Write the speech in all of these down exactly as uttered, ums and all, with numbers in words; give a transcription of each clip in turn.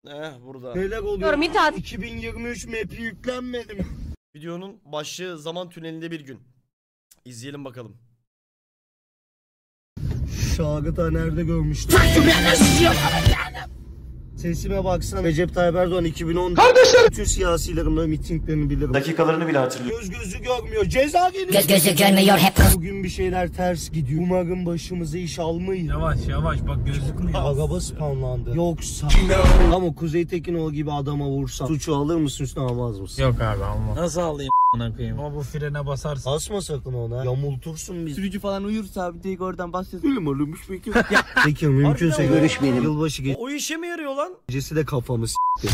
Eh burada. Neler oluyor? iki bin yirmi üç map'i yüklenmedi mi? Videonun başlığı zaman tünelinde bir gün. İzleyelim bakalım. Şahıta nerede görmüştüm? Sesime baksana. Recep Tayyip Erdoğan iki bin on. Kardeşler. Bütün siyasilerin mitinglerini bilirim. Dakikalarını bile hatırlıyorum. Göz gözü görmüyor. Ceza geliyor. Göz gözü görmüyor hep. Bugün bir şeyler ters gidiyor. Umarım başımıza iş almayın. Yavaş yavaş bak gözükmüyor. Araba spawnlandı. Yoksa. Ama Kuzey Tekinoğlu gibi adama vursa suçu alır mısın üstüne almaz mısın? Yok abi almam. Nasıl alayım a**ına koyayım? Ama bu frene basarsın. Basma sakın ona. Yamultursun bizi. Sürücü falan uyursa abi direkt oradan basıyorsun. Ölüm ölümüş peki. Peki mümkünse görüşmeyelim. Yılbaşı O, o işe mi yarıyor lan? gecesi de kafamı s**ti.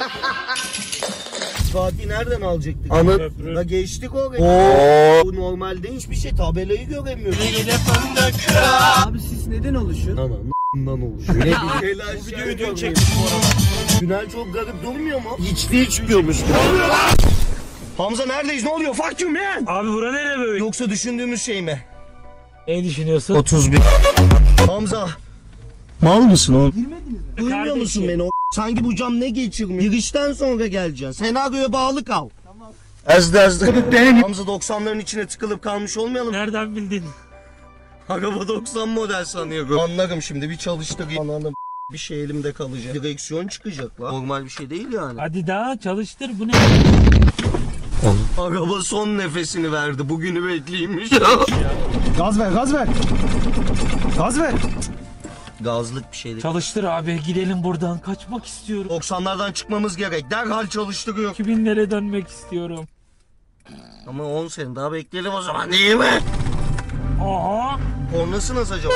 Fatih nereden alacaktık? Anı da geçtik oraya. Bu normalde hiçbir şey, tabelayı göremiyoruz. Abi siz neden oluşuyor? Anandan oluşuyor. Ne bileyim. Bu videoyu dün çektik bu arada. Tünel çok garip durmuyor mu? Hiç değil çıkıyormuş. Hamza neredeyiz? Ne oluyor? Fuck you man. Abi bura nereye böyle? Yoksa düşündüğümüz şey mi? Ne düşünüyorsun? otuz bir. Hamza. Mal mısın oğlum? Girmediniz mi? Duymuyor Kardeşim. musun beni? O sanki bu cam ne geçirmiyor? Girişten sonra geleceksin. Senaryoya bağlı kal. Tamam. Ezdi ezdi. Hamza doksanların içine tıkılıp kalmış olmayalım. Nereden bildin? Araba doksan model sanıyorum. Anlarım şimdi bir çalıştırayım. Anladım. Bir şey elimde kalacak. Direksiyon çıkacak lan. Normal bir şey değil yani. Hadi daha çalıştır bu ne? Araba son nefesini verdi. Bugünü bekleymiş. Gaz ver gaz ver. Gaz ver. Gazlık bir şey değil. Çalıştır abi gidelim buradan kaçmak istiyorum. doksanlardan çıkmamız gerek. Derhal çalıştırıyor. iki binlere dönmek istiyorum. Ama on sene daha bekleyelim o zaman değil mi? Oha! Kornası nasıl acaba?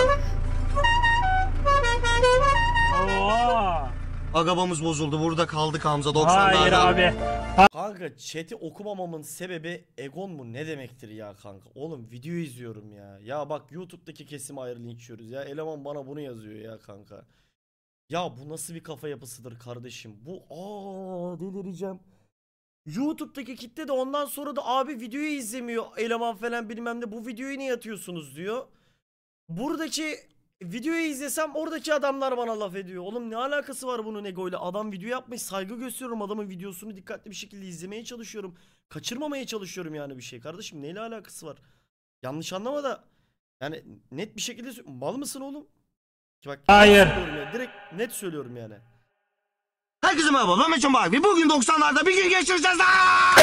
Oha! Arabamız bozuldu. Burada kaldık Hamza doksanlarda. Hayır abi. Kanka chat'i okumamamın sebebi egon mu ne demektir ya kanka? Oğlum video izliyorum ya. Ya bak YouTube'daki kesime ayrı linç yiyoruz ya. Eleman bana bunu yazıyor ya kanka. Ya bu nasıl bir kafa yapısıdır kardeşim? Bu aa delireceğim. YouTube'daki kitle de ondan sonra da abi videoyu izlemiyor. Eleman falan bilmem ne, bu videoyu niye atıyorsunuz diyor. Buradaki videoyu izlesem oradaki adamlar bana laf ediyor. Oğlum ne alakası var bunun egoyla? Adam video yapmış, saygı gösteriyorum, adamın videosunu dikkatli bir şekilde izlemeye çalışıyorum. Kaçırmamaya çalışıyorum yani bir şey. Kardeşim neyle alakası var? Yanlış anlama da yani net bir şekilde mal mısın oğlum? Ki bak, Hayır. Ya, direkt net söylüyorum yani. Herkese merhaba, ben Meçhan Barbie. Bugün doksanlarda bir gün geçireceğiz lan!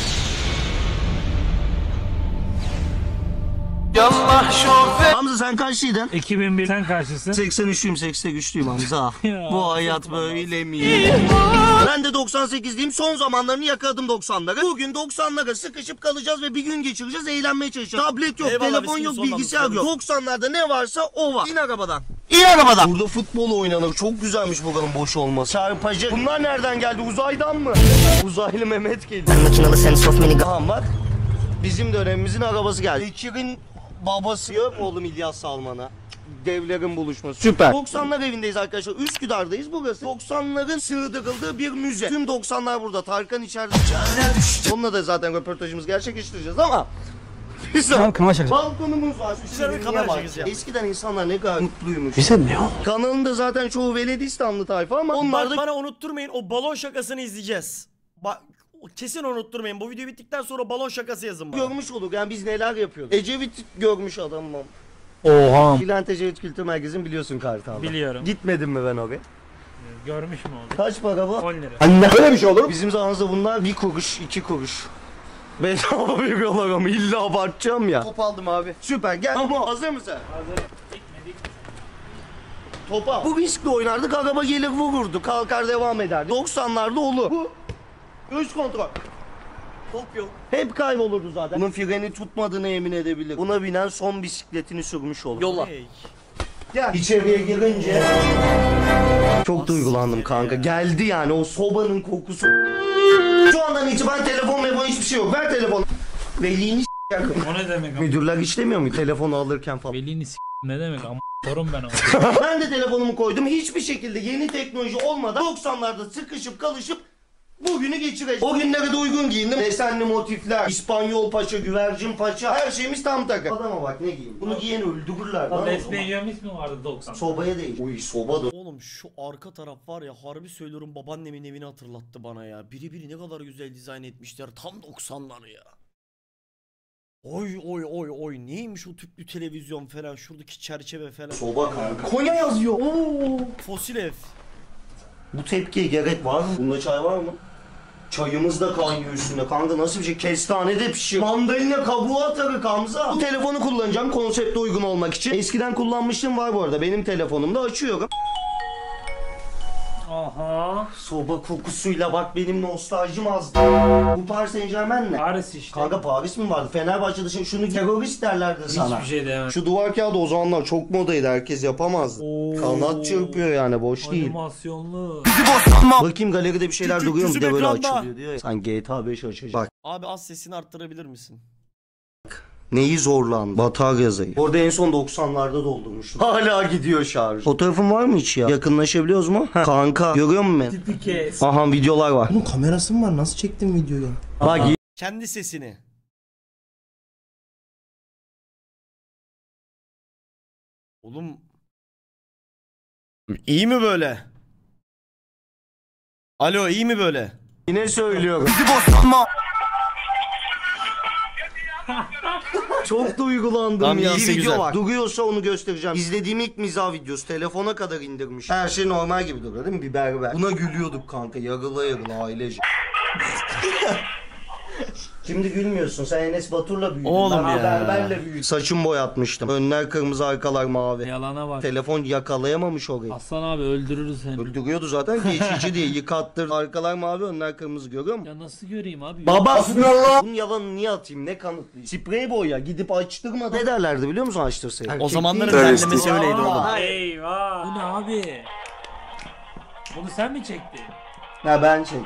Yallah şoför. Hamza sen kaçlıydın? iki bin bir sen karşısın. seksen üçlüyüm, seksen üçlüyüm Hamza. Ya, Bu hayat böyle mi? Ben de doksan sekizliyim. Son zamanlarını yakaladım doksanlara. Bugün doksanlara sıkışıp kalacağız ve bir gün geçireceğiz, eğlenmeye çalışacağız. Tablet yok, Eyvallah, telefon biz yok, kimse bilgisayar olmamış. yok. doksanlarda ne varsa o var. İn arabadan. İn arabadan. Burada futbol oynanır. Çok güzelmiş buranın boş olması. Çarpıcı. Bunlar nereden geldi? Uzaydan mı? Uzaylı Mehmet geliyor. Makinalı sense of mini. Tamam bak. Bizim dönemimizin arabası geldi. Bekir'in babası yok oğlum İlyas Salman'a. Devlerin buluşması. Süper. doksanlar evindeyiz arkadaşlar. Üsküdar'dayız burası. doksanların sığdırıldığı bir müze. Tüm doksanlar burada. Tarkan içeride. Onunla da zaten röportajımız gerçekleştireceğiz ama biz balkonumuz var. Güzel bir kamera çekeceğiz ya. Eskiden insanlar ne kadar mutluymuş. Bize ne o? Kanalında zaten çoğu Veledistanlı tayfa ama onlar Bak da bana unutturmayın, o balon şakasını izleyeceğiz. Bak kesin unutturmayın. Bu video bittikten sonra balon şakası yazın bana. görmüş olduk. Yani biz neler yapıyorduk. Ecevit görmüş adamım. Oha. Bülent Ecevit Kültür Merkezi'ni biliyorsun Kartal'da. Biliyorum. Gitmedim mi ben oraya? Görmüş mü oldu? Kaç para bu? on lira. Anne öyle bir şey olur mu? Bizim zamanımızda bunlar bir kuruş, iki kuruş. Bedava veriyorlar ama illa abartacağım ya. Top aldım abi. Süper gel. Ama hazır mısın? Hazır. Topa. Bu riskli oynardık, araba gelir vururdu, kalkar devam ederdi. doksanlarda olur. Bu üç kontrol. Top yok. Hep kaybolurdu zaten. Bunun freni tutmadığını emin edebilir. Buna binen son bisikletini sürmüş olur. Yolla. Gel. İçeriye girince çok duygulandım kanka. Geldi yani o sobanın kokusu. Şu andan itibaren telefon telefon hiçbir şey yok. Ver telefonu. Velini s***yak. O ne demek ama? Müdürler işlemiyor mu telefonu alırken falan? Velini s*** ne demek ama sorun ben ama. Ben de telefonumu koydum. Hiçbir şekilde yeni teknoloji olmadan doksanlarda sıkışıp kalışıp Bugünü geçireceğiz. O günlere de uygun giyindim. Desenli motifler, İspanyol paça, güvercin paça. Her şeyimiz tam takı. Adama bak ne giyeyim. Bunu giyeni öldürürler. lan o Lesbian zaman. yemiş mi vardı doksan? Sobaya değil. Uy soba da. Oğlum şu arka taraf var ya, harbi söylüyorum, babaannemin evini hatırlattı bana ya. Biri biri ne kadar güzel dizayn etmişler. Tam doksanlar ya. Oy oy oy oy, neymiş o tüplü televizyon falan, şuradaki çerçeve falan. Soba kanka. Konya yazıyor. Oo. Fosil ev. Bu tepkiye gerek var mı? Bunda çay var mı? Çayımız da kaynıyor üstünde. Kanka nasıl bir şey? Kestane de pişiyor. Mandalina kabuğu atarı Kamza. Bu telefonu kullanacağım konsepte uygun olmak için. Eskiden kullanmıştım, var bu arada. Benim telefonumda açıyorum. Aha. Soba kokusuyla bak benim nostaljim azdı. Bu Paris Saint Germain ne? Paris işte. Kanka Paris mi vardı? Fenerbahçe dışında şunu terörist derlerdi sana. Hiçbir şey demem. Şu duvar kağıdı o zamanlar çok modaydı, herkes yapamazdı. Oo. Kanat çırpıyor yani, boş değil. Animasyonlu. Bakayım galeride bir şeyler Küçük duruyor mu? Bir de gözüm böyle ekranda. açılıyor diyor ya. Sen G T A beş açacaksın. Bak Abi az sesini arttırabilir misin? neyi zorlandı? Batarya zayıf. Orada en son doksanlarda doldurmuştum. Hala gidiyor şarj. Fotoğrafın var mı hiç ya? Yakınlaşabiliyoruz mu? Heh. Kanka görüyor musun beni? Tipi kes. Aha videolar var. Bunun kamerası mı var? Nasıl çektin videoyu? Bak Kendi sesini. Oğlum. İyi mi böyle? Alo, iyi mi böyle? yine söylüyorum. Çok duygulandım Tamam, ya. iyiyse Bir video güzel. var. Duruyorsa onu göstereceğim. İzlediğim ilk mizah videosu. Telefona kadar indirmiş. Her şey normal gibi duruyor değil mi? Bir berber. Buna gülüyorduk kanka. Yarıla yarıla ailece. Şimdi gülmüyorsun. Sen Enes Batur'la büyüdün. Oğlum ben ya. berberle büyüdüm. Saçımı boyatmıştım. Önler kırmızı, arkalar mavi. Yalana bak. Telefon yakalayamamış orayı. Aslan abi öldürürüz seni. Öldürüyordu zaten, geçici diye yıkattır. Arkalar mavi, önler kırmızı, görüyor musun? Ya nasıl göreyim abi? Baba bunun yalanını niye atayım, ne kanıtlayayım? Sprey boya gidip açtırmadı. Ne derlerdi biliyor musun açtırsaydı? O zamanların değil. derlemesi öyleydi oğlum. Eyvah. Bu ne abi? Bunu sen mi çektin? Ha ben çektim.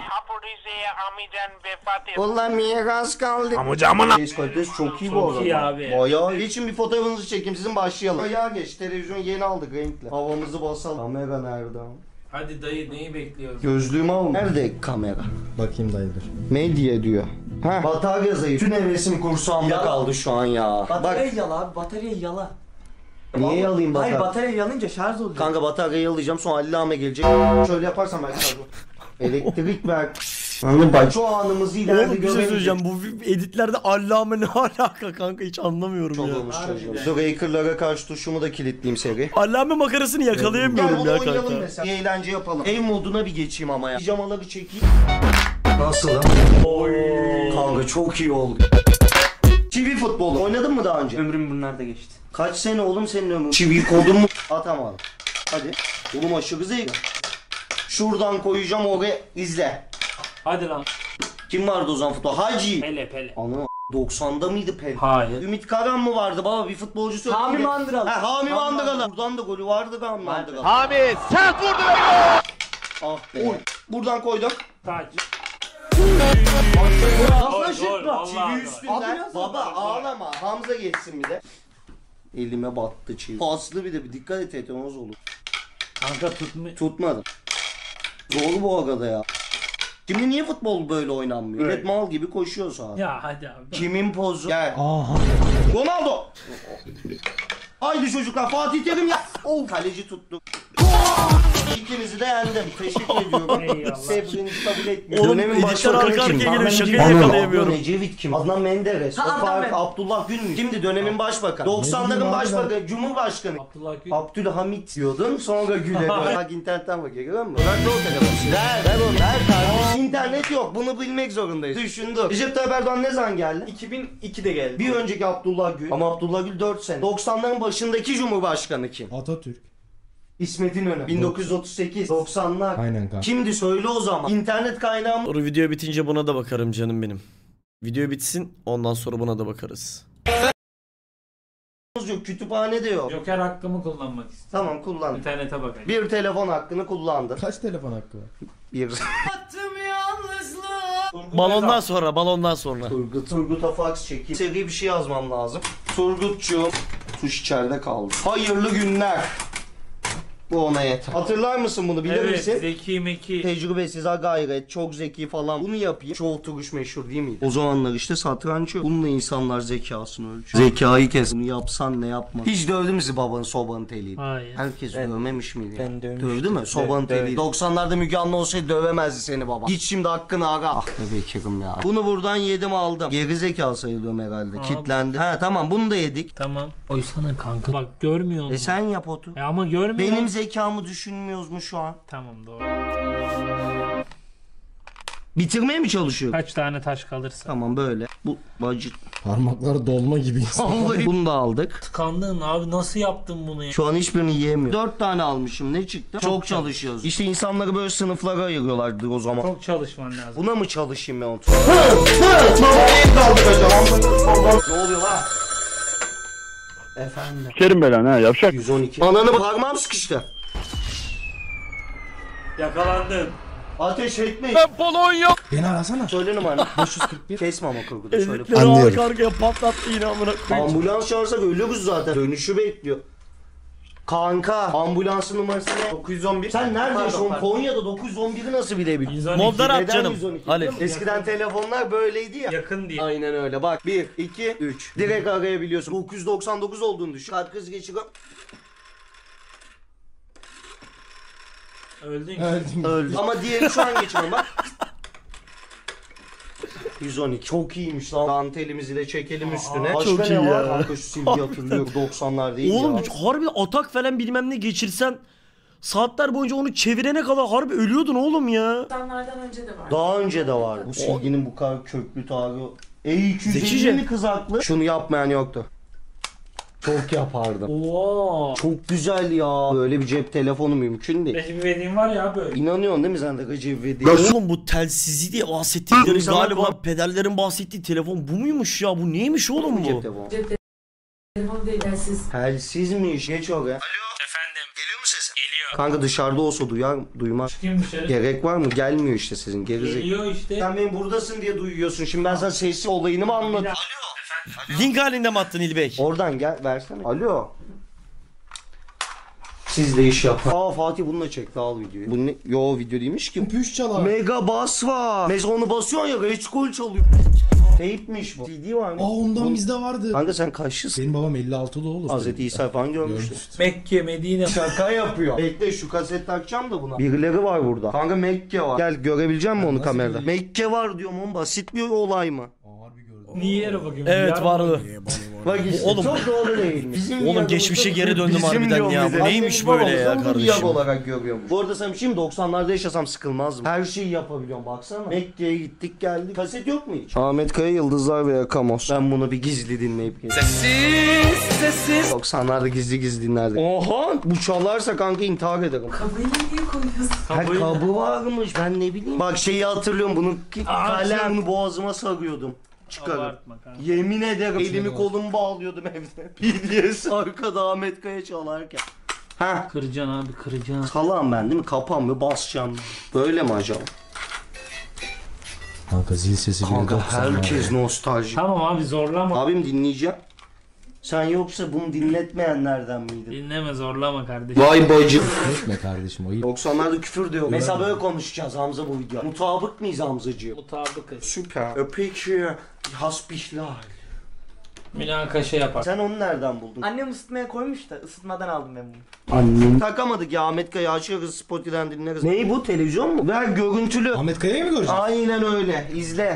Ulan miras kaldı. Amcamına. Ses kalitesi çok iyi bu arada. Çok iyi abi. Bayağı. Geçin bir fotoğrafınızı çekeyim, sizin başlayalım. Bayağı geç, televizyon yeni aldık renkli. Havamızı basalım. Kamera nerede? Hadi dayı neyi bekliyoruz? Gözlüğümü al. Nerede kamera? Bakayım dayıdır. Medya diyor. Ha. Batarya zayıf. Tüm hevesim kursağımda kaldı şu an ya. Bataryayı Bak. yala abi, bataryayı yala. Niye yalayayım Hayır, batarya? bataryayı yalayınca şarj olacak. Kanka bataryayı yalayacağım, sonra Allame gelecek. Şöyle yaparsam ben şarj olur. Elektrik ver. Anladın bak. Şu anımızı ileride Oğlum bir şey göremeyecek. söyleyeceğim. Bu editlerde allame ne alaka kanka, hiç anlamıyorum Çok ya. olmuş çocuğum. Breaker'lara karşı tuşumu da kilitleyeyim seri. Allame makarasını Gel yakalayamıyorum bunu ya oynayalım kanka. mesela. Bir eğlence yapalım. Ev moduna bir geçeyim ama ya. Pijamaları çekeyim. Nasıl lan? Oy. Kanka çok iyi oldu. Çivi futbolu. Oynadın mı daha önce? Ömrüm bunlarda geçti. Kaç sene oğlum senin ömrün? Çivi kodun mu? Atamadım. Hadi. Oğlum aşırı zevkli. Şuradan koyacağım, oraya izle. Hadi lan. Kim vardı o zaman futbol? Hacı. Pele pele. Ana doksanda mıydı Pel? Hayır. Ümit Karan mı vardı baba, bir futbolcu söyledi. Hami Mandıralı. Ha Hami Hami Mandıralı. Buradan da golü vardı Hami Mandıralı. Abi sert vurdu. Ah be. Buradan koydum. Taç. Aslan şık bırak. Çivi üstünden. Abi biraz Baba daha. ağlama. Hamza geçsin bir de. Elime battı çivi. Paslı bir de, bir dikkat et, tetanoz olur. Kanka tutma. Tutmadım. Zor bu arada ya. Şimdi niye futbol böyle oynanmıyor? Millet mal gibi koşuyor sahada. Ya hadi abi. Kimin pozu? Gel. Aha. Ronaldo. Haydi çocuklar, Fatih Terim ya. Oh, kaleci tuttu. İkinizi de yendim. Teşekkür ediyorum. Eyvallah. Sebrinizi kabul etmiyorum. Oğlum Dönemin editler başbakanı arka kim? arkaya geliyor, Adnan şakayı Ecevit. yakalayamıyorum. Adnan Ecevit kim? Adnan Menderes. Ha, O Adnan Faruk Men- Abdullah Gül. Kimdi dönemin başbakanı? doksanların bileyim abi başbakanı, Cumhurbaşkanı. Abdullah Gül. Abdülhamit diyordun, sonra Gül'e. Bak internetten bak, görüyor musun? Bırak da o telefonu. Ver, ver onu, ver kardeşim. İnternet yok, bunu bilmek zorundayız. Düşündüm. Recep Tayyip Erdoğan ne zaman geldi? iki bin ikide geldi. Bir önceki Abdullah Gül. Ama Abdullah Gül dört sene. doksanların başındaki Cumhurbaşkanı kim? Atatürk. İsmet İnönü. bin dokuz yüz otuz sekiz. doksanlar. Aynen kanka. Kimdi söyle o zaman. İnternet kaynağım. Sonra video bitince buna da bakarım canım benim. Video bitsin, ondan sonra buna da bakarız. Yok, kütüphane de yok. Joker hakkımı kullanmak istiyorum. Tamam, kullan. İnternete bakayım. Bir telefon hakkını kullandın. Kaç telefon hakkı var? Bir. Balondan sonra, balondan sonra. Turgut. Turgut'a fax çekeyim. Seri bir şey yazmam lazım. Turgut'cuğum. Tuş içeride kaldı. Hayırlı günler. Bu ona yeter. Hatırlar mısın bunu, bilir Evet, misin? zeki meki. Tecrübesiz, ha gayret, çok zeki falan. Bunu yapayım. Şu oturuş meşhur değil miydi? O zamanlar işte satranç yok. Bununla insanlar zekasını ölçüyor. Zekayı kes. Bunu yapsan ne yapma. Hiç dövdü mü sizi babanın sobanın teliyle? Hayır. Herkes dövmemiş miydi? Ben dövmüştüm. Dövdü mü? Sobanın Dö- teliyle. dö- doksanlarda Müge Anlı olsaydı dövemezdi seni baba. Git şimdi hakkını ara. Ah be Bekir'im ya. Bunu buradan yedim aldım. Geri zekalı sayılıyorum herhalde. Abi. Kitlendi. Ha tamam, bunu da yedik. Tamam. Oysana kanka. Bak görmüyor musun? E sen yap otur. E ama görmüyor. Benim zekamı düşünmüyoruz mu şu an? Tamam doğru. Bitirmeye mi çalışıyor? Kaç tane taş kalırsa. Tamam böyle. Bu bacı. Parmakları dolma gibi. Vallahi bunu da aldık. Tıkandın abi, nasıl yaptın bunu ya? Şu an hiçbirini yiyemiyor. Dört tane almışım. Ne çıktı? Çok, çalışıyoruz. İşte insanları böyle sınıflara ayırıyorlardı o zaman. Çok çalışman lazım. Buna mı çalışayım ben otur? Ne oluyor lan? Efendim. Sikerim belanı ha yavşak. yüz on iki. Ananı parmağım sıkıştı. Yakalandın. Ateş etmeyin. Beni arasana. Söyle numaranı. beş yüz kırk bir. Kesme ama kurguda söyle. Elitleri Anlıyorum. arka arkaya patlattı yine amına koyayım. Ambulans çağırsak ölürüz zaten. Dönüşü bekliyor. Kanka ambulansın numarası ne? dokuz yüz on bir. Sen nerede Pardon, yaşıyorsun? pardon. Konya'da dokuz yüz on biri nasıl bilebiliyorsun? yüz on iki. Modlar at Neden canım. yüz on iki? Halil. Eskiden telefonlar böyleydi ya. Yakın diye. Aynen öyle. Bak bir, iki, üç. Direkt arayabiliyorsun. dokuz yüz doksan dokuz olduğunu düşün. Kalp krizi geçiriyor. Öldün. Öldüm. Öldü. Ama diğeri şu an geçiriyorum bak. yüz on iki. Çok iyiymiş lan. Dantelimizi de çekelim üstüne. Başka çok ne iyi var? ya. Kanka şu silgi hatırlıyorum. doksanlar değil Oğlum ya. harbi atak falan bilmem ne geçirsen saatler boyunca onu çevirene kadar harbi ölüyordun oğlum ya. doksanlardan önce de var. Daha önce de vardı. Bu silginin bu kadar köklü tarihi. E iki yüz Zekice. elli mi kızaklı? Şunu yapmayan yoktu. Çok yapardım. Oo. Çok güzel ya. Böyle bir cep telefonu mümkün değil. Benim verdiğim var ya böyle. İnanıyorsun değil mi sen de Recep İvedik? Oğlum bu telsizi diye bahsettikleri İnsanlar galiba kulak- pederlerin bahsettiği telefon bu muymuş ya? Bu neymiş oğlum bu? Cep telefonu. Cep telefonu değil, telsiz. Telsizmiş. Geç oraya. Efendim. Geliyor mu sesin? Geliyor. Kanka dışarıda olsa duyar, duymaz. Kim dışarı? Gerek var mı? Gelmiyor işte sizin gerizekalı. Geliyor işte. Sen benim buradasın diye duyuyorsun. Şimdi ben sana sesli olayını mı anlatayım? Link halinde mi attın İlbek? Oradan gel versene. Alo. Siz de iş yapın. Aa Fatih bununla çekti al videoyu. Bu ne? Yo video değilmiş ki. Püş çalar. Mega bas var. Mesela onu basıyorsun ya reçkol çalıyor. Teypmiş bu. C D var mı? Aa ondan bizde vardı. Kanka sen kaçlısın? Benim babam elli altılı olur. Hazreti İsa falan görmüştü. Görmüştü. Mekke, Medine. Şaka yapıyor. Bekle şu kaset takacağım da buna. Birileri var burada. Kanka Mekke var. Gel görebilecek misin onu nasıl kamerada? göreyim? Mekke var diyorum oğlum, basit bir olay mı? Aa harbi gördüm. Niye yere bakayım? Evet Yarın vardı. Bak işte Oğlum- çok doğru değil mi? Bizim Oğlum diyagımızda- geçmişe geri döndüm Bizim harbiden diyorum ya. bize. Bu neymiş Annemiz böyle ya babamız onu diyag kardeşim? olarak görüyormuş. Bu arada sana bir şey mi? doksanlarda yaşasam sıkılmazdım. Her şeyi yapabiliyorum baksana. Mekke'ye gittik geldik. Kaset yok mu hiç? Ahmet Kaya Yıldızlar ve Yakamoz. Ben bunu bir gizli dinleyip geleyim. Sessiz sessiz. doksanlarda gizli gizli dinlerdik. Oha bu çalarsa kanka intihar ederim. Kabıyla niye koyuyorsun? Ha kabı varmış ben ne bileyim. Bak şeyi hatırlıyorum bunu kalem bunu boğazıma sarıyordum. Çıkarım. Abartma kanka. Yemin ederim elimi var. kolumu bağlıyordum evde. P D S arkada Ahmet Kaya çalarken. Ha Kıracaksın abi, kıracaksın. salam ben değil mi? Kapan mı basacağım. Böyle mi acaba? Kanka zil sesi bile Kanka doksanlar. herkes nostalji. Tamam abi, zorlama. Abim dinleyeceğim. Sen yoksa bunu dinletmeyenlerden miydin? Dinleme, zorlama kardeşim. Vay bacım. Etme kardeşim ayıp. doksanlarda küfür de yok. Mesela böyle konuşacağız Hamza bu video. Mutabık mıyız Hamzacığım? Mutabıkız. Süper. Peki hasbihler. Münakaşa yapar. Sen onu nereden buldun? Annem ısıtmaya koymuş da ısıtmadan aldım ben bunu. Annem. Takamadık ya Ahmet Kaya açıyoruz Spotify'den dinleriz. Neyi bu televizyon mu? Ver görüntülü. Ahmet Kaya'yı mı göreceğiz? Aynen öyle. İzle.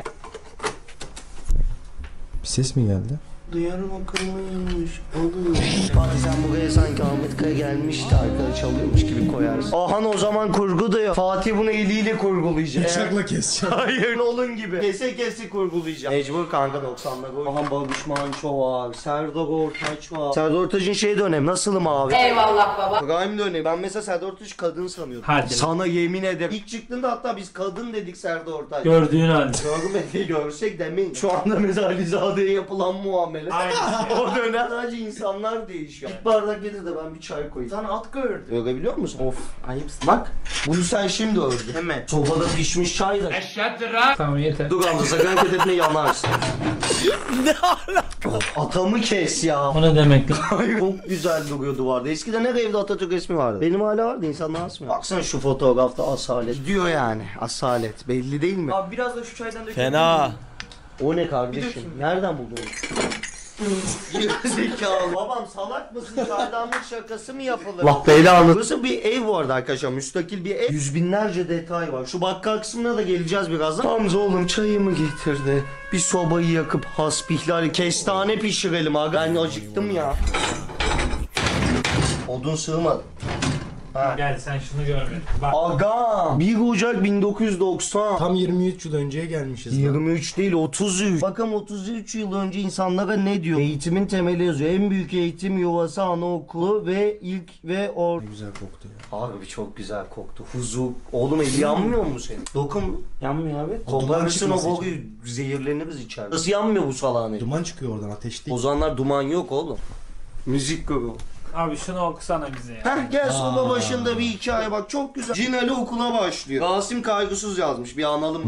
Bir ses mi geldi? Duyarım akıllıymış. Olur. Fatih sen buraya sanki Ahmet Kaya gelmişti arkada çalıyormuş gibi koyarsın. Ahan o zaman kurgu da yok. Fatih bunu eliyle kurgulayacak. Bıçakla keseceğim. Hayır olun gibi. Kese kese kurgulayacağım. Mecbur kanka doksanlar. Ahan Barış Manço var. Serdar Ortaç var. Serdar Ortaç'ın şey dönem. Nasılım abi? Eyvallah baba. Prime dönemi. Ben mesela Serdar Ortaç kadın sanıyordum. Hadi. Sana yemin ederim. İlk çıktığında hatta biz kadın dedik Serdar Ortaç. Gördüğün halde. Görmedi görsek demeyin. Şu anda mesela Alizade'ye yapılan muamele. Aynen. O dönem sadece insanlar değişiyor. Bir bardak getir de ben bir çay koyayım. Sana at gördüm. Görebiliyor musun? Of. Ayıpsın. Bak. Bunu sen şimdi ördün. Hemen. Sobada pişmiş çay da. Tamam yeter. Dur Hamza sakın hareket etme yanarsın. Ne ala? Atamı kes ya. O ne demek lan? Çok güzel duruyor duvarda. Eskiden her evde Atatürk resmi vardı. Benim hala vardı, insanlar asmıyor. Baksana şu fotoğrafta asalet. Diyor yani asalet. Belli değil mi? Abi biraz da şu çaydan dökelim. Fena. O ne kardeşim? Nereden buldun onu? Zekalı. Babam salak mısın? Çaydanlık şakası mı yapılır? Allah belanı. Burası bir ev bu arada arkadaşlar. Müstakil bir ev. Yüz binlerce detay var. Şu bakkal kısmına da geleceğiz birazdan. Hamza oğlum çayımı getirdi. Bir sobayı yakıp hasbihler kestane pişirelim aga. Ben acıktım ya. Odun sığmadı. Ha. Gel sen şunu görmedin. Bak. Aga bir Ocak bin dokuz yüz doksan. Tam yirmi üç yıl önceye gelmişiz. lan. yirmi üç değil otuz üç. Bakın otuz üç yıl önce insanlara ne diyor? Eğitimin temeli yazıyor. En büyük eğitim yuvası anaokulu ve ilk ve or... Ne güzel koktu ya. Abi çok güzel koktu. Huzur. Oğlum eli yanmıyor mu senin? Dokun. Yanmıyor abi. Koparırsın o çıkması boruyu zehirleniriz içeride. Nasıl yanmıyor bu salağın? Duman çıkıyor oradan, ateş değil. O zamanlar duman yok oğlum. Müzik grubu. Abi şunu okusana bize ya. Heh gel soba başında bir hikaye bak çok güzel. Cinali okula başlıyor. Rasim Kaygısız yazmış bir analım.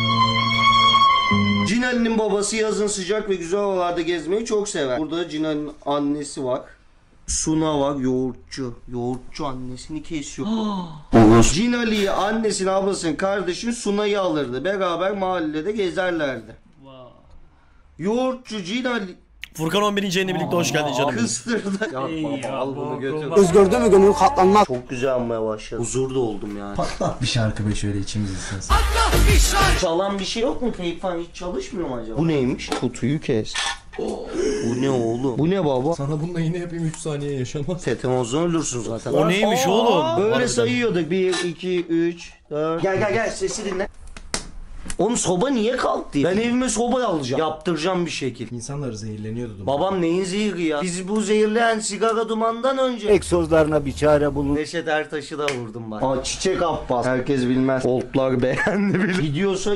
Cinali'nin babası yazın sıcak ve güzel havalarda gezmeyi çok sever. Burada Cinali'nin annesi var. Suna var yoğurtçu. Yoğurtçu annesini kesiyor. Cinali'yi annesini ablasının kardeşini Suna'yı alırdı. Beraber mahallede gezerlerdi. Yoğurtçu Cinali Furkan on birinci yayına birlikte hoş geldin canım. kıstırdı. Ya Ey baba ya, al bunu bu- götür. bu- Göz gördü mü gönül katlanmaz. Çok güzel almaya başladı. Huzur da oldum yani. Patlat bir şarkı be şöyle içimiz ısınsın. Çalan bir şey yok mu? Teyp falan hiç çalışmıyor mu acaba? Bu neymiş? Kutuyu kes. Bu ne oğlum? Bu ne baba? Sana bununla yine yapayım üç saniye yaşamaz. Tetemozdan ölürsün zaten. O neymiş oğlum? Böyle Harbiden. sayıyorduk. bir, iki, üç, dört. Gel gel gel sesi dinle. Oğlum soba niye kalktı? Ben evime soba alacağım. Yaptıracağım bir şekil. İnsanlar zehirleniyordu duman. Babam neyin zehri ya? Biz bu zehirleyen sigara dumandan önce Egzozlarına bir çare bulun. Neşet Ertaş'ı da vurdum bak. Aa Çiçek Abbas. Herkes bilmez. Oldlar beğendi bile. Gidiyorsa...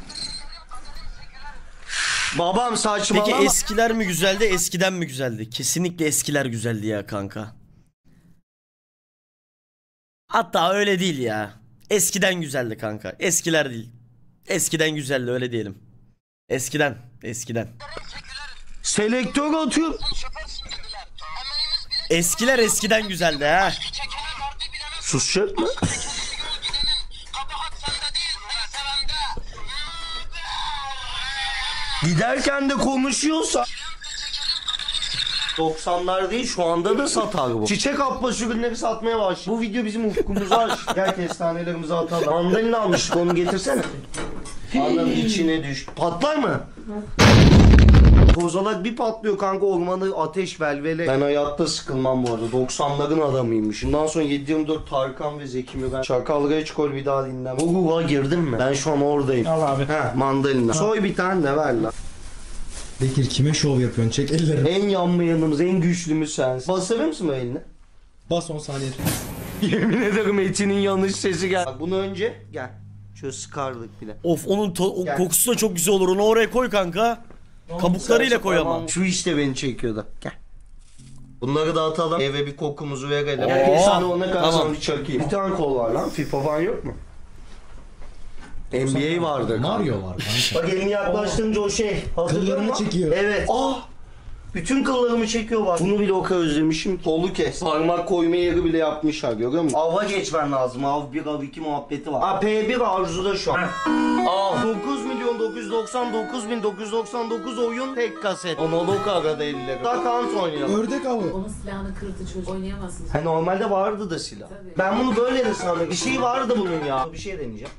Babam saçmalama. Peki eskiler mi güzeldi, eskiden mi güzeldi? Kesinlikle eskiler güzeldi ya kanka. Hatta öyle değil ya. Eskiden güzeldi kanka. Eskiler değil. Eskiden güzeldi öyle diyelim. Eskiden, eskiden. Selektör atıyor. Eskiler eskiden güzeldi ha. Susacak mı? Giderken de konuşuyorsa doksanlar değil şu anda da satar bu. Çiçek Abbas ürünleri satmaya başladı. Bu video bizim ufkumuzu aç. Gel kestanelerimizi atalım. Mandalina almıştık onu getirsene. Ananın içine düş. Patlar mı? Kozalak bir patlıyor kanka ormanı ateş velvele. Ben hayatta sıkılmam bu arada. doksanların adamıymış. Bundan sonra yedi yirmi dört Tarkan ve Zeki Müren. Çakal Reçkol bir daha dinlem. O ruha girdin mi? Ben şu an oradayım. Al abi. Heh mandalina. Soy bir tane de ver lan. Bekir kime şov yapıyorsun? Çek ellerini. En yanmayanımız, en güçlümüz sensin. Basabilir misin bu elini? Bas on saniye. Yemin ederim etinin yanlış sesi gel. Bak bunu önce gel. Şöyle sıkardık bile. Of onun to- o Gel. kokusu da çok güzel olur. Onu oraya koy kanka. Kabuklarıyla koy ama. Şu işte beni çekiyordu. Gel. Bunları da atalım. Eve bir kokumuzu verelim. Oo. Gel bir saniye ona kadar Tamam. sana bir çakayım. Bir tane kol var lan. FIFA falan yok mu? N B A vardı. Mario var kanka. Bak elini yaklaştırınca o şey. Hatırlıyor Kıllarını musun? çekiyor. Evet. Ah! Bütün kıllarımı çekiyor bak. Bunu bile o kadar özlemişim ki. Kolu kes. Parmak koyma yeri bile yapmışlar görüyor musun? Av'a geçmen lazım. Av bir, Av iki muhabbeti var. Ha P bir arzuda şu an. Av. dokuz milyon dokuz yüz doksan dokuz bin dokuz yüz doksan dokuz oyun tek kaset. Analog arada elleri. Dakant oynayalım. Ördek avı. Onun silahını kırdı çocuk. Oynayamazsınız. Ha normalde vardı da silah. Tabii. Ben bunu böyle de sandım. Bir şey vardı bunun ya. Bir şey deneyeceğim.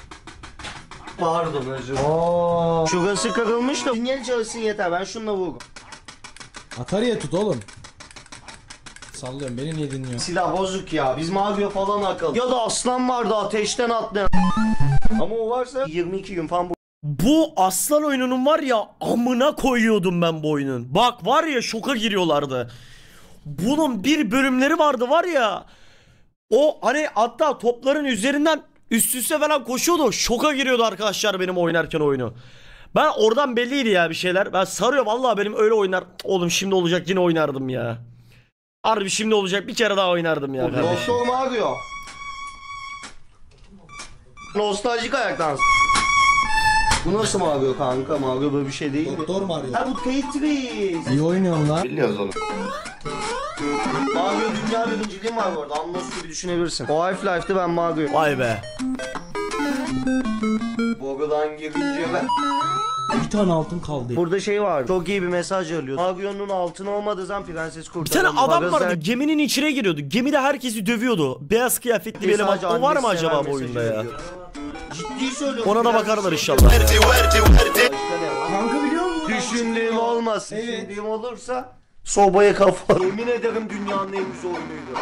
Pardon özür dilerim. Şurası kırılmış da sinyal çalışsın yeter. Ben şununla vururum. Atariye tut oğlum. Sallıyorum, beni niye dinliyorsun? Silah bozuk ya. Biz Mario falan akalım. Ya da aslan vardı ateşten atlayan. Ama o varsa yirmi iki gün falan bu. Bu aslan oyununun var ya amına koyuyordum ben bu oyunun. Bak var ya şoka giriyorlardı. Bunun bir bölümleri vardı var ya. O hani hatta topların üzerinden üst üste falan koşuyordu. Şoka giriyordu arkadaşlar benim oynarken oyunu. Ben oradan belliydi ya bir şeyler. Ben sarıyor vallahi benim öyle oynar. Oğlum şimdi olacak yine oynardım ya. Harbi şimdi olacak bir kere daha oynardım ya kardeşim. Doktor Mario. Nostaljik ayaktan. Bu nasıl Mario kanka? Mario böyle bir şey değil mi? Doktor Mario. Ha bu Tetris. İyi oynuyorsun lan. Biliyoruz onu. Mario dünya birinciliğim var bu arada. Anlos gibi düşünebilirsin. O Half-Life'de ben Mario. Vay be. Borudan girince ben. Bir tane altın kaldı. Burada şey var. Çok iyi bir mesaj alıyor. Mario'nun altın olmadığı zaman prenses Bir kurtaran. tane adam vardı geminin içine giriyordu. Gemide herkesi dövüyordu. Beyaz kıyafetli bir eleman. O var mı acaba bu oyunda ya? Ciddi söylüyorum. Ona da bakarlar inşallah. Kanka biliyor musun? Düşündüğüm olmaz. Evet. Düşündüğüm olursa sobaya kafa. Yemin ederim dünyanın en güzel oyunuydu.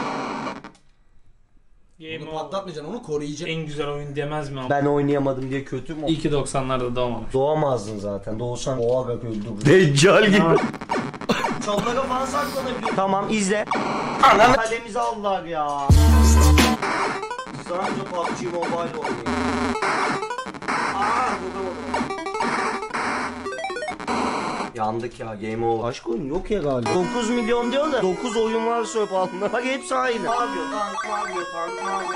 Game Onu over. patlatmayacaksın, onu koruyacaksın. En güzel oyun demez mi ama? Ben oynayamadım diye kötü mü? İyi ki doksanlarda doğmamış. Doğamazdın zaten. Doğsan boğarak öldü. Deccal gibi. Çallara falan saklanabiliyor. Tamam izle. Anam. Kalemizi aldılar ya. Sadece P U B G Mobile oynuyor. Aaa vuramadım. Yandık ya game over. Aşk oyun yok ya galiba. dokuz milyon diyor da dokuz oyun var söp altında. Bak hepsi aynı. Mario, tank, Mario, tank, Mario.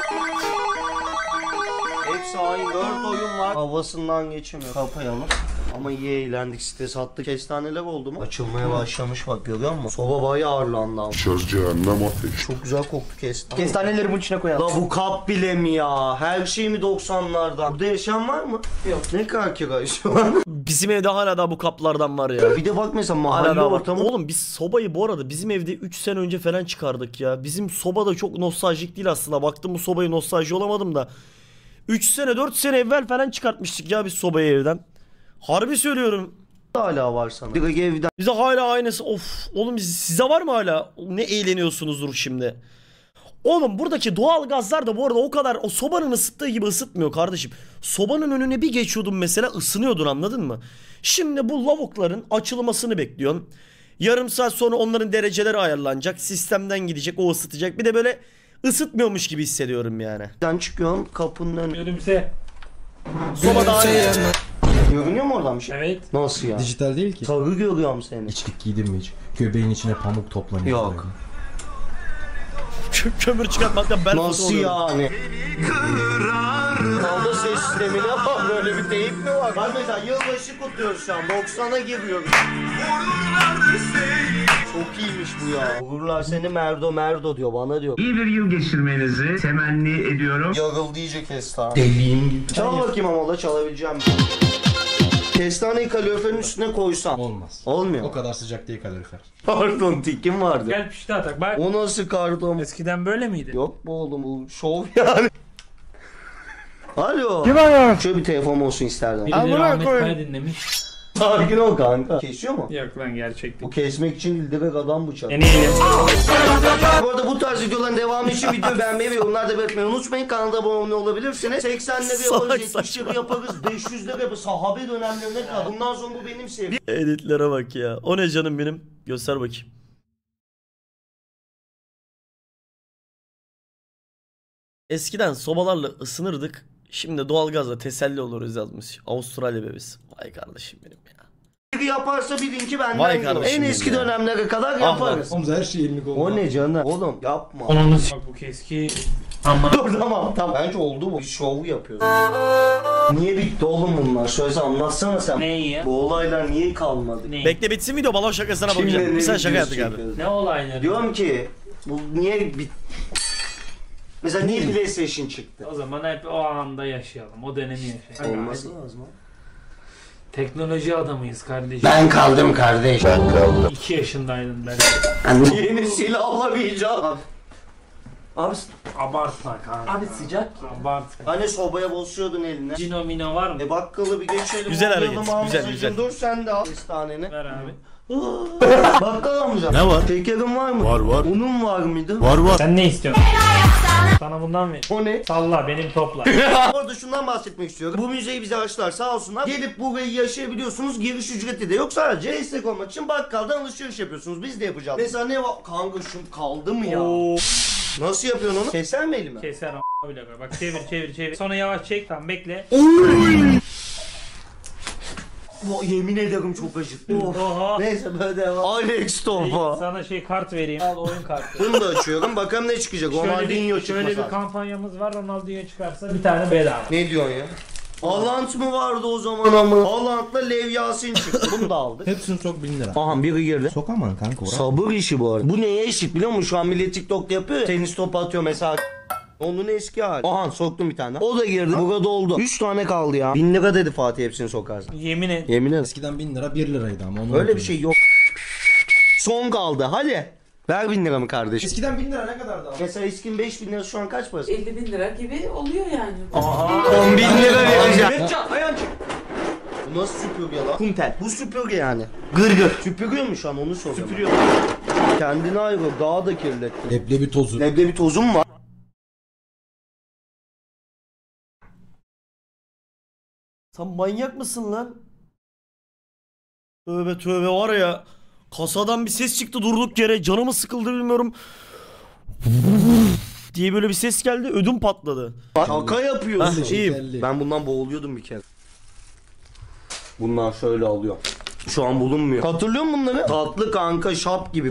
Hepsi aynı. dört oyun var. Havasından geçemiyor. Kapayalım. Ama iyi eğlendik, stres attık. Kestaneler oldu mu? Açılmaya başlamış bak, görüyor musun? Soba bayağı ağırlandı ama. Söz cehennem ateş. Çok güzel koktu kestane. Kestaneleri bunun içine koyalım. La bu kap bile mi ya? Her şey mi doksanlardan? Burada yaşayan var mı? Yok. Ne kadar kira şu an? Bizim evde hala da bu kaplardan var ya. Bir de bak mesela Hala mahalle da var. ortamı. Oğlum biz sobayı bu arada bizim evde üç sene önce falan çıkardık ya. Bizim soba da çok nostaljik değil aslında. Baktım bu sobayı nostalji olamadım da. üç sene dört sene evvel falan çıkartmıştık ya biz sobayı evden. Harbi söylüyorum. Hala var sana. Direkt evden. Bize hala aynısı. Of oğlum size var mı hala? Ne eğleniyorsunuzdur şimdi. Oğlum buradaki doğal gazlar da bu arada o kadar o sobanın ısıttığı gibi ısıtmıyor kardeşim. Sobanın önüne bir geçiyordun mesela, ısınıyordun, anladın mı? Şimdi bu lavukların açılmasını bekliyorsun. Yarım saat sonra onların dereceleri ayarlanacak. Sistemden gidecek, o ısıtacak. Bir de böyle ısıtmıyormuş gibi hissediyorum yani. Evden çıkıyorum kapının önüne. Gülümse. Soba daha iyi. Görünüyor mu oradan bir şey? Evet. Nasıl ya? Dijital değil ki. Sarı görüyorum seni. İçlik giydin mi hiç? Göbeğin içine pamuk toplanıyor. Yok. Kö- kömür çıkartmaktan bel fıtığı Nasıl oluyorum. yani? Kaldı ses sistemine bak, böyle bir teyip mi var? Bak mesela yılbaşı kutluyoruz şu an, doksana giriyoruz. Çok iyiymiş bu ya. Vururlar seni merdo merdo diyor bana diyor. İyi bir yıl geçirmenizi temenni ediyorum. Yarıl diyecek kestane. Deliyim gibi. Çal bakayım ama da çalabileceğim. Kestaneyi kaloriferin üstüne koysam. Olmaz. Olmuyor. O kadar sıcak değil kalorifer. Pardon, tikim vardı. Gel pişti atak bak. O nasıl karton? Eskiden böyle miydi? Yok bu oğlum, bu şov yani. Alo. Kim arıyor? Şöyle bir telefon olsun isterdim. Birileri Amına Ahmet koyayım. Kaya dinlemiş. Sakin ol kanka. Kesiyor mu? Yok lan gerçek Bu değil. kesmek için değil, direkt adam bıçak. Deneyelim. Bu arada bu tarz videoların devamı için videoyu beğenmeyi ve yorumlarda belirtmeyi unutmayın. Kanala abone olabilirsiniz. seksenleri Salak yaparız, yetmişleri saçma. yaparız, beş yüzleri yaparız. Sahabe dönemlerine kadar. Bundan sonra bu benim sevdiğim. Editlere bak ya. O ne canım benim? Göster bakayım. Eskiden sobalarla ısınırdık. Şimdi doğalgazla teselli oluruz yazmış. Avustralya bebesi. Vay kardeşim benim ya. Biri yaparsa bilinki benden Vay geliyor. kardeşim En benim eski ya. dönemlere kadar Ah yaparız. Oğlum her şey elini kolunu. O ne canım? Oğlum yapma. Onun bak bu keski. Aman. Dur tamam tamam. Bence oldu bu. Bir şov yapıyoruz. Niye bitti oğlum bunlar? Şöyle anlatsana sen. Ne ya? Bu olaylar niye kalmadı? Ne? Bekle bitsin video, balon şakasına bakacağım. Şimdi Sen ne şaka yaptık videosu abi. çekiyoruz? Ne olayları? Diyorum ki bu niye bit... Mesela niye PlayStation çıktı? O zaman hep o anda yaşayalım. O dönemi yaşayalım. Olması lazım. Teknoloji adamıyız kardeşim. Ben kaldım kardeş. Ben kaldım. iki yaşındaydın belki. Yeni silahla bir icat. Abi. Abi Abartma kanka. Abi sıcak. Abartma. hani sobaya basıyordun eline. Cino mino var mı? E bakkalı bir geçelim. Güzel oynayalım, hareket, Hamzacığım. güzel, güzel. Dur sen de al kestaneni. Ver abi. Bakkal amca. Ne var? Şekerin var mı? Var, var. Unun var mıydı? Var var. Sen ne istiyorsun? Sana bundan ver. O ne? Salla benim topla. Bu arada şundan bahsetmek istiyorum. Bu müzeyi bize açtılar sağ olsunlar. Gelip burayı yaşayabiliyorsunuz. Giriş ücreti de yok. Sadece destek olmak için bakkaldan alışveriş yapıyorsunuz. Biz de yapacağız. Mesela ne var? Kanka şu kaldı mı ya? Oo. Nasıl yapıyorsun onu? Keser mi elime? Keser a** bile koy. Bak çevir çevir çevir. Sonra yavaş çek tamam bekle. Bu yemin ederim çok acıktı. Of. Oha. Neyse böyle devam. Alex topa. Sana şey kart vereyim. Al oyun kartı. Bunu da açıyorum. Bakalım ne çıkacak. Şöyle Ronaldinho bir, şöyle çıkmaz bir abi. kampanyamız var. Ronaldinho çıkarsa bir tane bedava. Ne diyorsun ya? Haaland mı vardı o zaman ama? Haaland'la Lev Yasin çıktı. Bunu da aldık. Hepsini sok bin lira. Aha biri girdi. Sok aman kanka. Sabır işi bu arada. Bu neye eşit biliyor musun? Şu an millet TikTok'ta yapıyor ya. Tenis topu atıyor mesela. Onun eski hali. Aha soktum bir tane. O da girdi. Burada oldu. üç tane kaldı ya. bin lira dedi Fatih hepsini sokarsın. Yemin et. Yemin ederim. Eskiden bin lira bir liraydı ama. Onu Öyle bir unutmayın. şey yok. Son kaldı. Hadi. Ver bin lira mı kardeşim? Eskiden bin lira ne kadardı abi? Mesela eskinin beş bin lira şu an kaç parası? elli bin lira gibi oluyor yani. on bin lira vereceğim. Mehmetcan ayağın çık. Bu nasıl süpürge lan? Kumtel. Bu süpürge yani. Gır gır. Süpürüyor mu şu an onu soruyorum. Süpürüyor. Kendine ayrı daha da kirlettin. Leblebi tozu. Leblebi tozum var. Sen manyak mısın lan? Tövbe tövbe var ya. Kasadan bir ses çıktı durduk yere. Canımı sıkıldı bilmiyorum. diye böyle bir ses geldi. Ödüm patladı. Şaka yapıyorsun. Heh, iyiyim. Ben bundan boğuluyordum bir kere. Bunlar şöyle alıyor. Şu an bulunmuyor. Hatırlıyor musun bunları? Tatlı kanka şap gibi.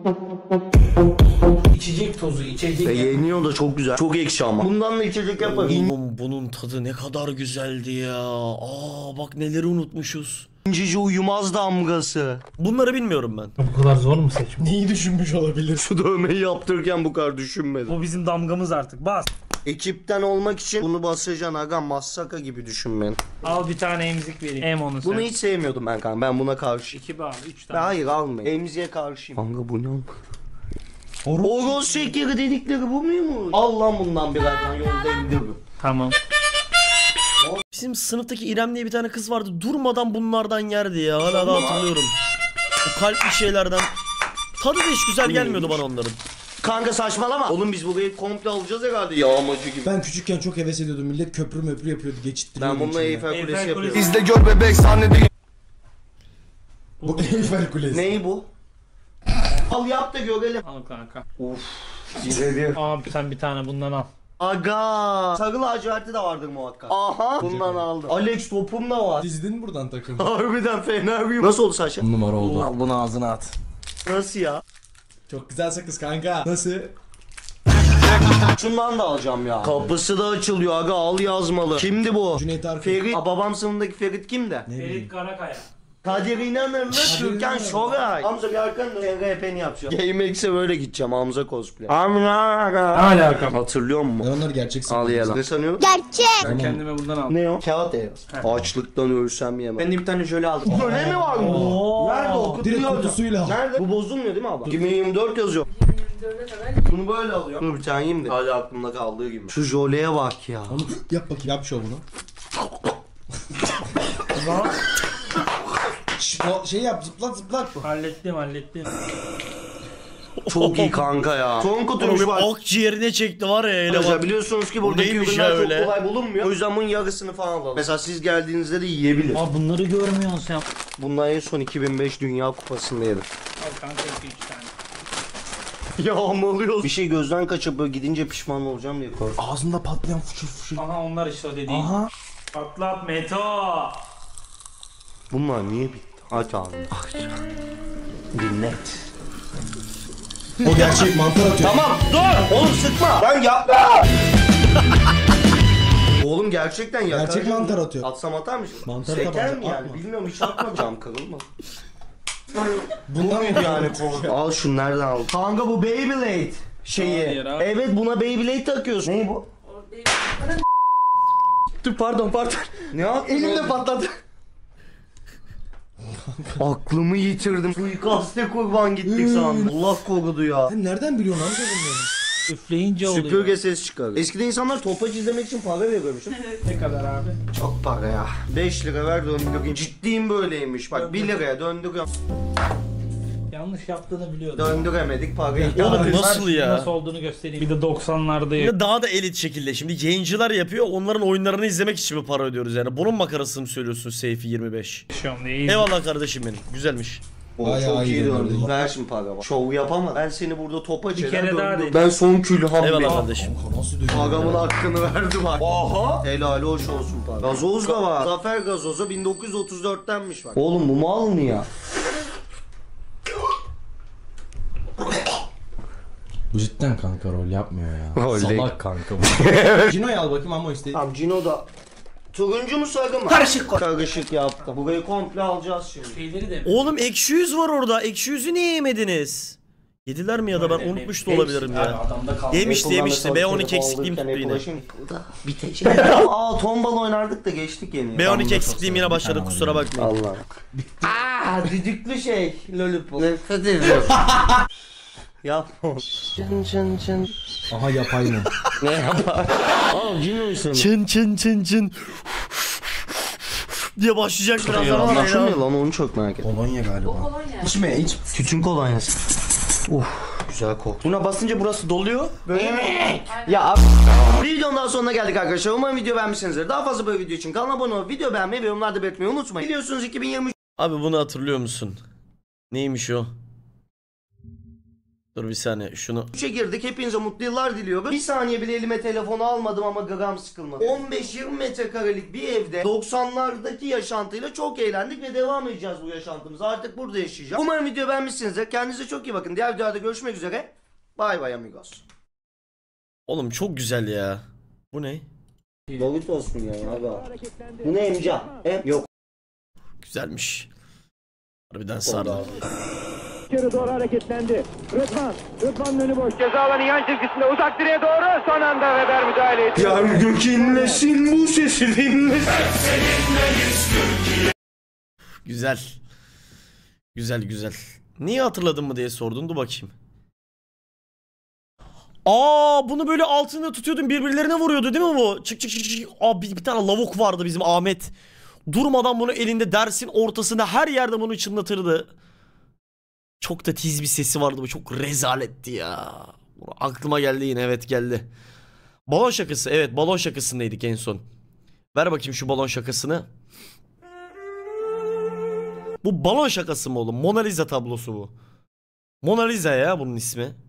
İçecek tozu, içecek. Ve yeniyor da çok güzel. Çok ekşi ama. Bundan da içecek yaparım. Oğlum bunun tadı ne kadar güzeldi ya. Aa bak neleri unutmuşuz. İncici uyumaz damgası. Bunları bilmiyorum ben. Bu kadar zor mu seçmek? Neyi düşünmüş olabilir? Şu dövmeyi yaptırırken bu kadar düşünmedim. Bu bizim damgamız artık. Bas. Ekipten olmak için bunu basacaksın aga, massaka gibi düşün beni. Al bir tane emzik vereyim. Em onu sen. Bunu hiç sevmiyordum ben kanka. Ben buna karşı. İki bağlı, üç Ben tane. hayır almayın. Emziğe karşıyım. Kanka bu ne oğlum? Horoz şekeri dedikleri bu muymuş? Al lan bundan birazdan yolda indiririm. Tamam. Bizim sınıftaki İrem diye bir tane kız vardı. Durmadan bunlardan yerdi ya. Hala da hatırlıyorum. Bu kalpli şeylerden. Tadı da hiç güzel gelmiyordu bana onların. Kanka saçmalama. Oğlum biz burayı komple alacağız herhalde yağmacı gibi. Ben küçükken çok heves ediyordum. Millet köprü möprü yapıyordu. Geçittiriyordu. Ben bununla içinde. Eyfel Kulesi Eyfel yapıyorum. Kulesi. İzle gör bebek sahnede. Bu Eyfel Kulesi. Neyi bu? Al yap da görelim. Al kanka. Uf. İzledi. Abi sen bir tane bundan al. Aga. Sarı laciverti de vardır muhakkak. Aha. Bundan aldım. Alex topum da var. Dizdin mi buradan takımı? Harbiden fena bir. Nasıl oldu saçı? On numara oldu. Al bunu ağzına at. Nasıl ya? Çok güzel sakız kanka. Nasıl? Şundan da alacağım ya. Kapısı da açılıyor aga, al yazmalı. Kimdi bu? Cüneyt Arkın. Ferit. Aa, babam sınıfındaki Ferit kimdi? Ne bileyim. Ferit Karakaya. Kadir İnanır'la Türkan İnanır. Şoray. Hamza bir arkanı dön. R P'ni yapacağım. GameX'e böyle gideceğim Hamza cosplay. Hamza. Ne alaka? Hatırlıyor Ben musun? onları gerçek Al sanıyorum. ya lan. Ne sanıyorsun? Ben kendime bundan aldım. Ne o? Kağıt yaz. Açlıktan ölsem yemem. Ben de bir tane jöle aldım. Jöle mi var bu? Nerede Direkt okutuluyor? kutusuyla. Nerede? Bu bozulmuyor değil mi abla? iki bin yirmi dört yazıyor. yirmi dörde kadar Bunu böyle alıyor. Dur bir tane yiyeyim de. Hala aklımda kaldığı gibi. Şu jöleye bak ya. Onu yap bakayım. Yap şovunu. Şş, o şey yap, zıplat zıplat. Hallettim hallettim. Çok iyi kanka ya. Son kutumuş Oğlum var. akciğerine çekti var ya Arkadaşlar eleman. biliyorsunuz ki Bu buradaki neymiş ürünler ya çok öyle? kolay bulunmuyor. O yüzden bunun yarısını falan alalım. Mesela siz geldiğinizde de yiyebilir. Aa bunları görmüyorsun sen. Bunlar en son iki bin beş Dünya Kupası'nda yedim. Al kanka iki üç tane. Yağmalıyoruz. Bir şey gözden kaçıp böyle gidince pişman olacağım diye korkuyorum. Ağzında patlayan fışır fışır. Aha onlar işte o dediğin. Aha. Patlat Meto. Bunlar niye bitti? Aç abi. Aç. Dinlet. O gerçek mantar atıyor. Tamam dur. Oğlum sıkma. Ben yapma. Oğlum gerçekten yakar. Gerçek mantar atıyor. Atsam atar mısın? Mantar Seker tabanca, mi yani? atma. Bilmiyorum hiç atma. Cam kırılma. Bundan mı Yani al şunu nereden aldın? Kanka bu Beyblade şeyi. Hayır abi. Evet buna Beyblade takıyorsun. Ne bu? Dur pardon pardon. Ne yaptın? Elimde patladı. Aklımı yitirdim. Suikaste kurban gittik sandım. Allah korudu ya. Sen nereden biliyorsun amca bunları? Üfleyince oluyor. Süpürge ses çıkarır. Eskiden insanlar topaç izlemek için para veriyormuş. Ne kadar abi? Çok para ya. beş lira ver döndüreyim. Ciddiyim böyleymiş. Bak bir liraya döndürüyorum. Yanlış yaptığını biliyordum. Döndüremedik parayı. Oğlum nasıl ya? Nasıl olduğunu göstereyim. Bir de doksanlarda Bir de daha da elit şekilde. Şimdi yayıncılar yapıyor. Onların oyunlarını izlemek için mi para ödüyoruz yani? Bunun makarasını mı söylüyorsun Seyfi yirmi beş? yaşıyorum diye. Eyvallah kardeşim benim. Güzelmiş. O Bayağı çok iyi iyi döndürdü. döndü. Ver şimdi para bak. Şov yapama. Ben seni burada topaç eder kere daha döndüm. değil. Ben son külham Eyvallah benim. kardeşim. Kanka nasıl dövüyor? Paramın hakkını verdi bak. Aha. Helal hoş olsun para. Gazoz da var. Zafer gazozu bin dokuz yüz otuz dörttenmiş bak. Oğlum bu mal mı ya? Bu cidden kanka rol yapmıyor ya. Rol değil. Salak kanka bu. Cino'yu al bakayım ama o isteği. Tamam Cino da Turuncu mu sarı mı? Karışık koy. Karışık yaptım. Burayı komple alacağız şimdi. Şeyleri de mi? Oğlum ekşi yüz var orada. Ekşi yüzü niye yemediniz? Yediler mi ya da ben Öyle, unutmuş da hepsi- olabilirim Abi ya. adamda kaldı. Yemişti yemişti. B on iki eksikliğim tuttu yine. Bitecek. Aa tombal oynardık da geçtik yeni. B on iki eksikliğim yine başladı kusura bakmayın. Allah. Aa düdüklü şey. Lollipop. Nefret ediyorum. Yapma. Çın çın çın. Aha yapay mı? Ne yapar? Aa bilmiyor musun? Çın çın çın çın diye başlayacak birazdan ama Anlaşılmıyor ya. lan onu çok merak ettim. Kolonya galiba. Kolonya. İçme iç. Tütün kolonyası. Uf güzel koktu. Buna basınca burası doluyor. Böyle Ya abi. bir videonun daha sonuna geldik arkadaşlar. Umarım video beğenmişsinizdir. Daha fazla böyle video için kanala abone olup video beğenmeyi ve yorumlarda belirtmeyi unutmayın. Biliyorsunuz iki bin yirmi üç Abi bunu hatırlıyor musun? Neymiş o? Dur bir saniye şunu. üçe girdik. Hepinize mutlu yıllar diliyorum. Bir saniye bile elime telefonu almadım ama gram sıkılmadı. on beş yirmi metrekarelik bir evde doksanlardaki yaşantıyla çok eğlendik ve devam edeceğiz bu yaşantımızı. Artık burada yaşayacağız. Umarım video beğenmişsinizdir. Kendinize çok iyi bakın. Diğer videolarda görüşmek üzere. Bay bay amigos. Oğlum çok güzel ya. Bu ne? Doritos mu ya abi? Bu ne emca? Em yok. Güzelmiş. Harbiden sardı. İçeri doğru hareketlendi. Rıdvan. Rıdvan'ın önü boş. Ceza alanı yan çizgisinde uzak direğe doğru. Son anda Weber müdahale etti. Yer gök inlesin bu sesi dinlesin. Güzel. Güzel güzel. Niye hatırladın mı diye sordun. Dur bakayım. Aa bunu böyle altında tutuyordun birbirlerine vuruyordu değil mi bu? Çık çık çık çık. Aa bir, bir tane lavuk vardı bizim Ahmet. Durmadan bunu elinde dersin ortasında her yerde bunu çınlatırdı. Çok da tiz bir sesi vardı bu. Çok rezaletti ya. Aklıma geldi yine evet geldi. Balon şakası evet balon şakasındaydık en son. Ver bakayım şu balon şakasını. Bu balon şakası mı oğlum? Mona Lisa tablosu bu. Mona Lisa ya bunun ismi.